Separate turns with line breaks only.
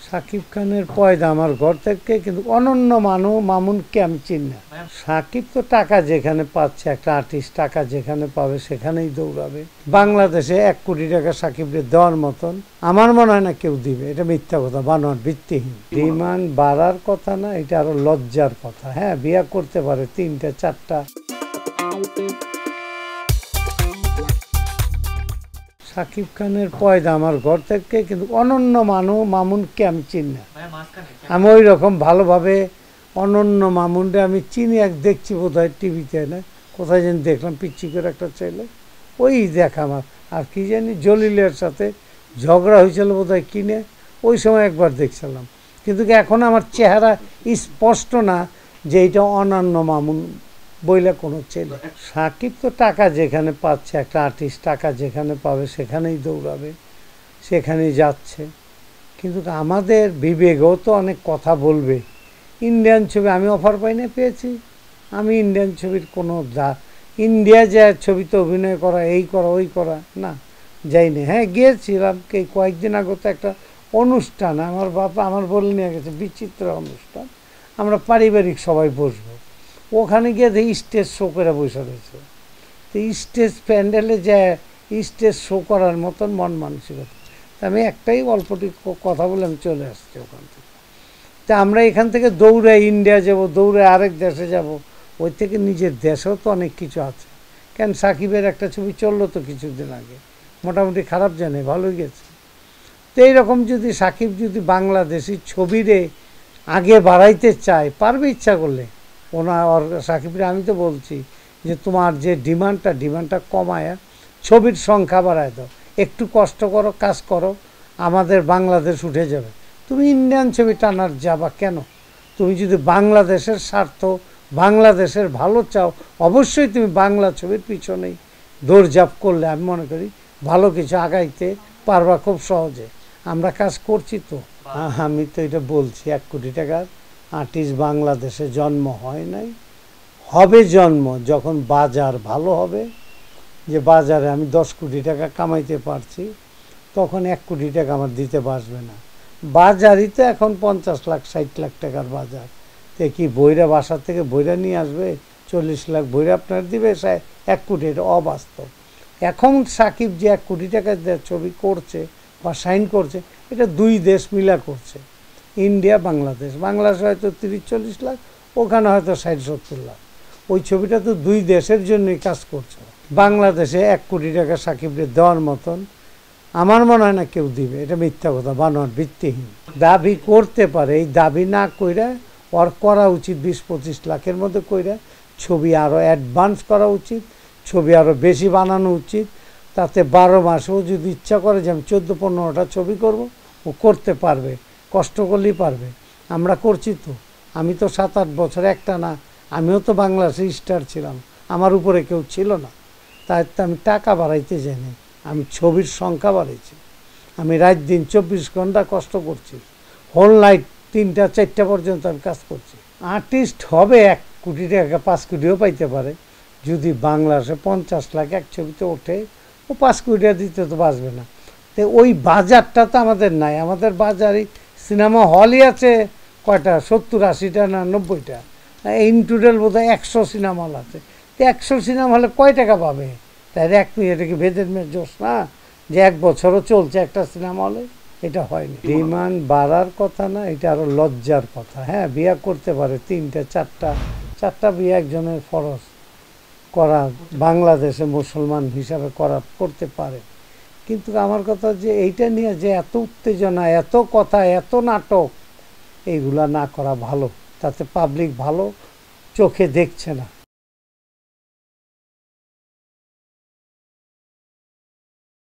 সাকিব খানের পয়দা আমার ঘর থেকে, কিন্তু অনন্য মামুনকে আমি চিনি না। সাকিব তো টাকা যেখানে পাচ্ছে, একটা আর্টিস্ট টাকা যেখানে পাবে সেখানেই দৌড়াবে। বাংলাদেশে 1 কোটি টাকা সাকিবকে দেওয়ার মতন আমার মনে হয় না কেউ দিবে। এটা মিথ্যা কথা, বানোয়াট, ভিত্তিহীন। ডিমান্ড বাড়ার কথা না, এটা আরো লজ্জার কথা। হ্যাঁ, বিয়ে করতে পারে 3টা 4টা। সাকিব খানের পয়দা আমার ঘর থেকে, কিন্তু অনন্য মামুনকে আমি চিনি না। আমি ওই রকম ভালোভাবে অনন্য মামুনরে আমি চিনি, দেখছি বোধ হয় টিভিতে, না কোথায় যেন দেখলাম, পিচ্ছি করে একটা ছেলে, ওই দেখা আমার। আর কি জানি জলিলের সাথে ঝগড়া হয়েছিল বোধ হয় কিনে, ওই সময় একবার দেখছিলাম। কিন্তু এখন আমার চেহারা স্পষ্ট না যে এটা অনন্য মামুন বইলে কোনো ছেলে। সাকিব তো টাকা যেখানে পাচ্ছে, একটা আর্টিস্ট টাকা যেখানে পাবে সেখানেই দৌড়াবে, সেখানেই যাচ্ছে। কিন্তু আমাদের বিবেকও তো অনেক কথা বলবে। ইন্ডিয়ান ছবি আমি অফার পাই না, পেয়েছি। আমি ইন্ডিয়ান ছবির কোনো ইন্ডিয়া যায় ছবিতে অভিনয় করা, এই করা ওই করা না, যাইনি। হ্যাঁ, গিয়েছিলাম কয়েকদিন আগে তো একটা অনুষ্ঠান, আমার বাবা আমার বলে নিয়ে গেছে, বিচিত্র অনুষ্ঠান, আমরা পারিবারিক সবাই বসবো। ওখানে গিয়ে দেখি স্টেজ শো করে বসে রয়েছে। তো স্টেজ প্যান্ডেলে যায় স্টেজ শো করার মতন মন মানসিকতা। আমি একটাই অল্পটি কথা বলে আমি চলে আসছি ওখান থেকে। তা আমরা এখান থেকে দৌড়ে ইন্ডিয়া যাব, দৌড়ে আরেক দেশে যাব, ওই থেকে নিজের দেশেও তো অনেক কিছু আছে। কেন, সাকিবের একটা ছবি চললো তো কিছুদিন আগে, মোটামুটি খারাপ জানে, ভালোই গেছে। তো এইরকম যদি সাকিব যদি বাংলাদেশি ছবিরে আগে বাড়াইতে চায়, পারবে ইচ্ছা করলে। সাকিবরে আমি তো বলছি যে তোমার যে ডিমান্ডটা কমায় ছবির সংখ্যা বাড়ায় দাও, একটু কষ্ট করো, কাজ করো, আমাদের বাংলাদেশ উঠে যাবে। তুমি ইন্ডিয়ান ছবি টানার যাবা কেন? তুমি যদি বাংলাদেশের স্বার্থ, বাংলাদেশের ভালো চাও, অবশ্যই তুমি বাংলা ছবির পিছনেই দৌড়ঝাঁপ করলে আমি মনে করি ভালো কিছু আগাইতে পারবা খুব সহজে। আমরা কাজ করছি তো। আমি তো এটা বলছি, 1 কোটি টাকার আর্টিস্ট বাংলাদেশে জন্ম হয় নাই, হবে জন্ম যখন বাজার ভালো হবে, যে বাজারে আমি 10 কোটি টাকা কামাইতে পারছি, তখন 1 কোটি টাকা আমার দিতে পারবে না। বাজারই তো এখন 50 লাখ 60 লাখ টাকার বাজার। তো কি বইরা বাসা থেকে বইরা নিয়ে আসবে 40 লাখ বইরা আপনার দিবে 1 কোটি? এটা অবাস্তব। এখন সাকিব যে 1 কোটি টাকা ছবি করছে বা সাইন করছে, এটা 2 দেশ মিলা করছে, ইন্ডিয়া বাংলাদেশ। বাংলাদেশ হয়তো 30-40 লাখ, ওখানে হয়তো 60-70 লাখ। ওই ছবিটা তো 2 দেশের জন্যই কাজ করছে। বাংলাদেশে 1 কোটি টাকা সাকিবকে দেওয়ার মতন আমার মনে হয় না কেউ দিবে। এটা মিথ্যা কথা, বানোয়াট, ভিত্তিহীন। দাবি করতে পারে, এই দাবি না কইরা ওর করা উচিত 20-25 লাখের মধ্যে কইরা ছবি আরও অ্যাডভান্স করা উচিত, ছবি আরও বেশি বানানো উচিত। তাতে 12 মাসেও যদি ইচ্ছা করে যে আমি 14-15টা ছবি করব, ও করতে পারবে, কষ্ট করলেই পারবে। আমরা করছি তো। আমি তো 7-8 বছর একটা না, আমিও তো বাংলাদেশে স্টার ছিলাম, আমার উপরে কেউ ছিল না। তাই তো আমি টাকা বাড়াইতে যাইনি, আমি ছবির সংখ্যা বাড়াইছি। আমি রাত দিন 24 ঘন্টা কষ্ট করছি, হোল নাইট 3টা-4টা পর্যন্ত আমি কাজ করছি। আর্টিস্ট হবে 1 কোটি টাকা, 5 কোটিও পাইতে পারে। যদি বাংলাদেশে 50 লাখ এক ছবিতে ওঠে, ও 5 কোটি টাকা দিতে তো বাঁচবে না। তো ওই বাজারটা তো আমাদের নাই। আমাদের বাজারে সিনেমা হলই আছে কয়টা, 70-80টা না 90টা। ইন টোটাল বোধ হয় 100 সিনেমা হল আছে। তো 100 সিনেমা হলে কয় টাকা পাবে? তাই এটা কি ভেদের জোশ না যে 1 বছরও চলছে একটা সিনেমা হলে? এটা হয়নি। ডিমান্ড বাড়ার কথা না, এটা আরো লজ্জার কথা। হ্যাঁ, বিয়ে করতে পারে 3টা 4টা বিয়ে একজনের ফরজ করা, বাংলাদেশে মুসলমান হিসাবে করতে পারে। কিন্তু আমার কথা যে এইটা নিয়ে যে এত উত্তেজনা, এত কথা, এত নাটক, এইগুলা না করা ভালো। তাতে পাবলিক ভালো চোখে দেখছে না।